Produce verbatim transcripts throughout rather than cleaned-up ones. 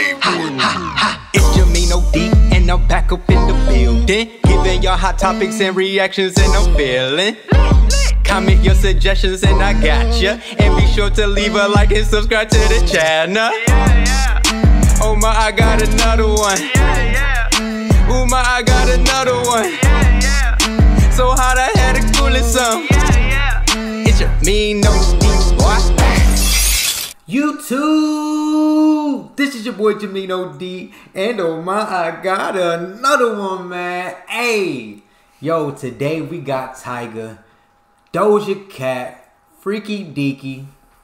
Ha, ha, ha. It's Jamino D, and I'm back up in the building, giving y'all hot topics and reactions, and I'm feeling. Comment your suggestions and I got ya. And be sure to leave a like and subscribe to the channel. Oh my, I got another one. Oh my, I got another one. So hot I had to cool it some. It's Jamino D, boy. YouTube, this is your boy Jamino D, and oh my, I got another one, man. Hey, yo, today we got Tyga, Doja Cat, Freaky Deaky.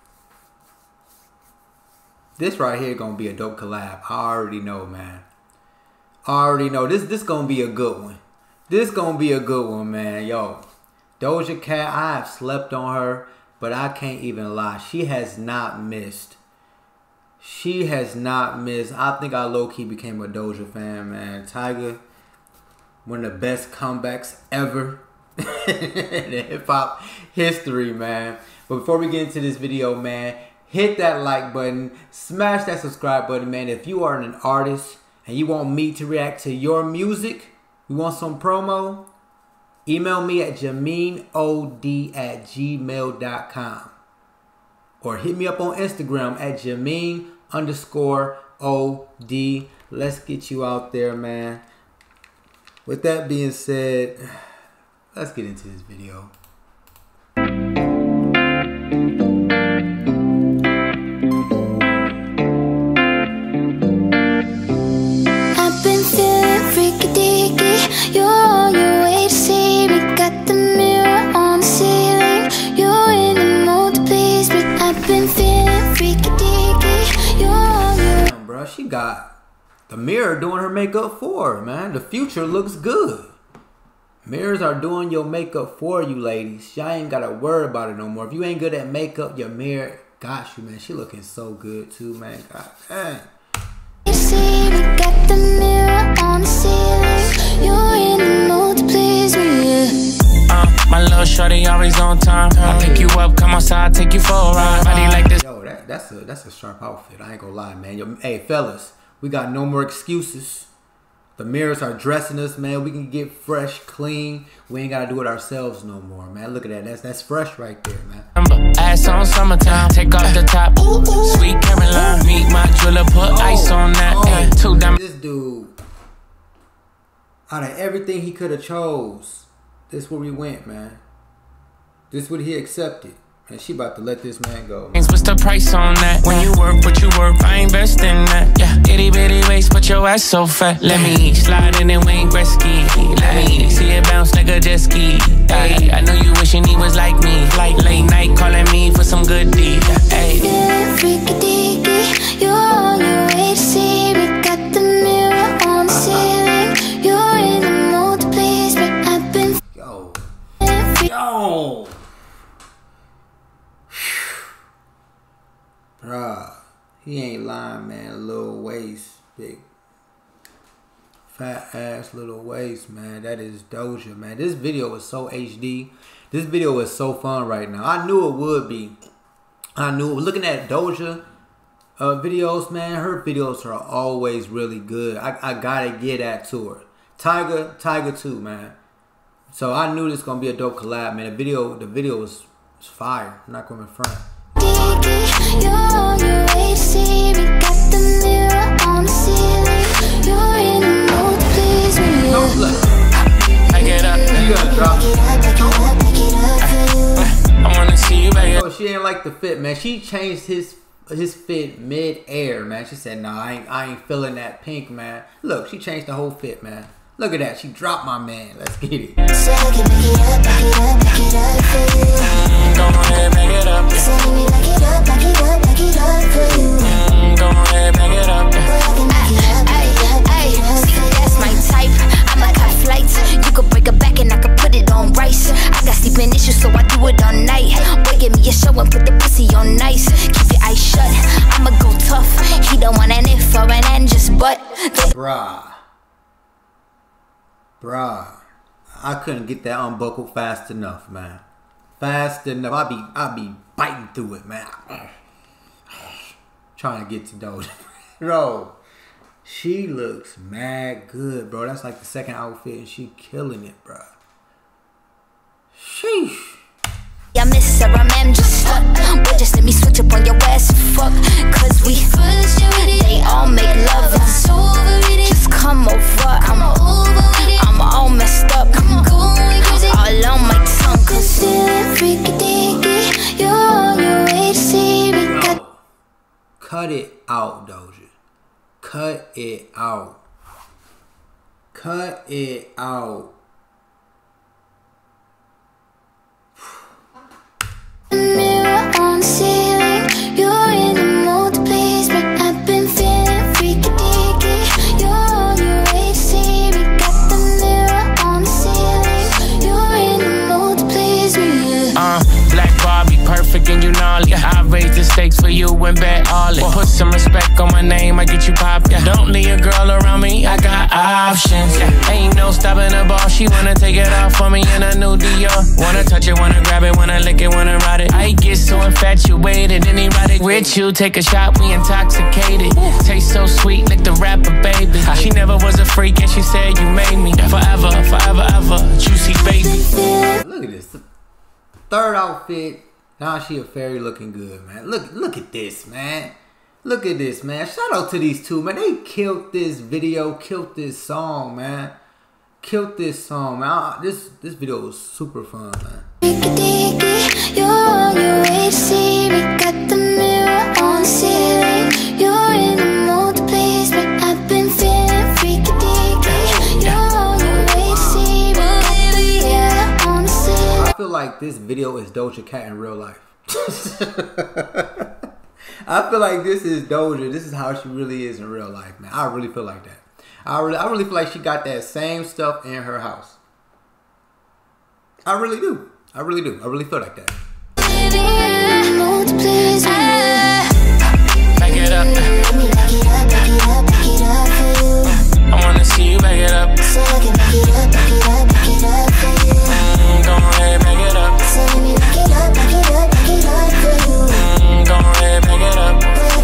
This right here gonna be a dope collab. I already know, man. I already know. This this gonna be a good one. This gonna be a good one, man. Yo, Doja Cat, I have slept on her, but I can't even lie. She has not missed. She has not missed. I think I low-key became a Doja fan, man. Tyga, one of the best comebacks ever in hip-hop history, man. But before we get into this video, man, hit that like button, smash that subscribe button, man. If you are an artist and you want me to react to your music, you want some promo, email me at jaminod at gmail dot com. Or hit me up on Instagram at jamin underscore od. Let's get you out there, man. With that being said, let's get into this video. I've been feeling freaky deaky. You're on your way to see me. Got the mirror on the ceiling. You're in the mood to please me. I've been feeling freaky deaky. You're on your... Damn, bro, she got the mirror doing her makeup for her, man. The future looks good. Mirrors are doing your makeup for you, ladies. Y'all ain't gotta worry about it no more. If you ain't good at makeup, your mirror got you, man. She looking so good too, man. God dang. You see me. Got the mirror on the ceiling. You're in the mood to please me. Uh, my little shorty always on time. I pick you up, come outside, take you for a ride. Body like this. Yo, that, that's a that's a sharp outfit. I ain't gonna lie, man. Yo, hey, fellas, we got no more excuses. The mirrors are dressing us, man. We can get fresh, clean. We ain't gotta do it ourselves no more, man. Look at that. That's that's fresh right there, man. Ass on summertime, take off the top. Sweet Caroline, meet my jeweler, put Oh, ice on that. oh, eh, two diamonds. This dude, out of everything he could have chose, this where we went, man. This what he accepted. And she about to let this man go, man. What's the price on that? When you work, what you work, I invest in that. Yeah, itty bitty waist, but your ass so fat. Let me slide in and Wayne Gretzky. Let me see it bounce like a jet ski. Hey, I know you wishing he was like me. Like late night calling me for some good deed. Hey, Feeling freaky deaky. You're on your way to see me. Got the mirror on the ceiling. You're in the mood to please me. I've been Yo, feeling freaky. yo. Bruh, he ain't lying, man. Little waist, big fat ass little waist, man. That is Doja, man. This video is so H D. This video is so fun right now. I knew it would be. I knew it. Looking at Doja uh, videos, man, her videos are always really good. I, I gotta get that to her. Tyga, Tyga too, man. So I knew this gonna be a dope collab, man. The video, the video was, was fire. I'm not gonna front. You're on your way to see me. Got the mirror on the ceiling. You're in the mood to please me. No, look. I get up. You gotta drop it. Back it up, back it up for you. I wanna see you back. Yo, she ain't like the fit, man. She changed his his fit mid-air, man. She said, "Nah, I ain't, I ain't feeling that pink, man." Look, she changed the whole fit, man. Look at that. She dropped my man. Let's get it. So I can back it up, back it up, back it up for you. Go ahead, back it up. So let me back it up, back it up, back it up for you. Go ahead, back it up. Boy, I can back it up, back it up, back it up for you. That's my type. I'ma cut flights. You could break a back and I could put it on rice. I got sleeping issues, so I do it all night. Boy, give me a show and put the pussy on nice. Keep your eyes shut. I'ma go tough. He don't want an if or an and just but. Bruh. Bruh. I couldn't get that unbuckled fast enough, man. Fast enough. I be I be biting through it, man. Trying to get to Doja. Bro. She looks mad good, bro. That's like the second outfit, and she killing it, bro. Sheesh. I miss her, I'm just stuck. But just let me switch up on your ass and fuck. Cause we they all make love. It's just come over. I'm, I'm all messed up. All on my tongue. Cause Feeling freaky deaky, you're on your way to see me. Got Cut it out, Doja. Cut it out. Cut it out. the mirror on the ceiling, you're in the mood to please me. I've been feeling freaky deaky, you're on your way to see me. Got the mirror on the ceiling, you're in the mood to please me. Uh, Black Barbie, perfect and you know it. I raise the stakes for you and bet all it. Put some respect on my name, I get you pop. Yeah. Don't leave a girl around me, I got options. Yeah. Ain't no stopping the ball, she wanna take it off for me in a new Dior. Wanna touch it, wanna grab it, wanna lick it, wanna ride it. I get so infatuated and erotic. With you, take a shot, we intoxicated. Taste so sweet, like the rapper, baby. She never was a freak and she said you made me. Forever, forever, ever, juicy baby. Look at this. Third outfit. Now she a fairy looking good, man. Look, look at this, man. Look at this, man. Shout out to these two, man. They killed this video, killed this song, man. Killed this song, man. I, this this video was super fun, man. Freaky deaky, you're on your way to see me. Got the mirror on the ceiling, you're in the mood to please me. I've been feeling freaky deaky, you're on your way to see me. Got the mirror on the ceiling. I feel like this video is Doja Cat in real life. I feel like this is Doja. This is how she really is in real life, man. I really feel like that. I really, I really feel like she got that same stuff in her house. I really do. I really do. I really feel like that. Back it up. I wanna see you back it up. Mm, go ahead, back it up. Mm, go ahead, back it up.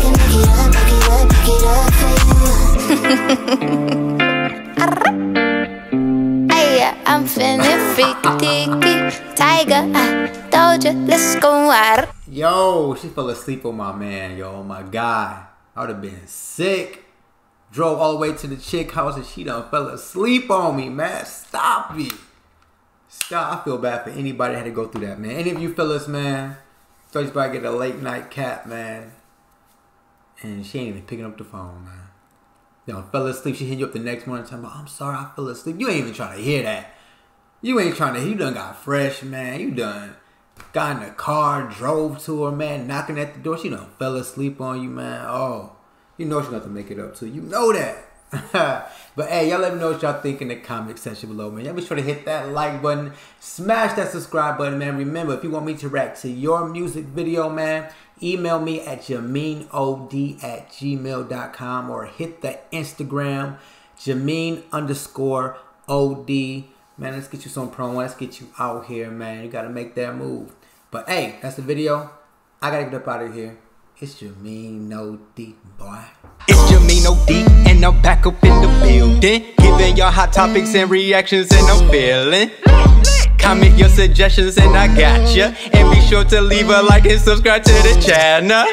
Hey, I'm feeling freaky deaky. Tiger, uh, Doja, let's go out. Yo, she fell asleep on my man, yo, my guy. I would have been sick. Drove all the way to the chick house and she done fell asleep on me, man. Stop it. Stop. I feel bad for anybody that had to go through that, man. Any of you fellas, man, so you about to get a late night cat, man. And she ain't even picking up the phone, man. You know, fell asleep. She hit you up the next morning talking about, I'm sorry, I fell asleep. You ain't even trying to hear that. You ain't trying to, you done got fresh, man. You done got in the car, drove to her, man, knocking at the door. She done fell asleep on you, man. Oh, you know she's going to make it up to you. You know that. But hey, y'all let me know what y'all think in the comment section below, man. Y'all be sure to hit that like button, smash that subscribe button, man. Remember, if you want me to react to your music video, man, email me at JameenOD at gmail dot com or hit the Instagram, Jameen underscore OD. Man, let's get you some promo. Let's get you out here, man. You got to make that move. But hey, that's the video. I got to get up out of here. It's Jameen O D, boy. It's Jameen O D, and I'm back up in the building, giving y'all hot topics and reactions, and I'm feeling. Comment your suggestions, and I got ya. And be sure to leave a like and subscribe to the channel.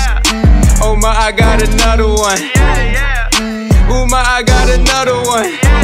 Oh my, I got another one. Oh my, I got another one.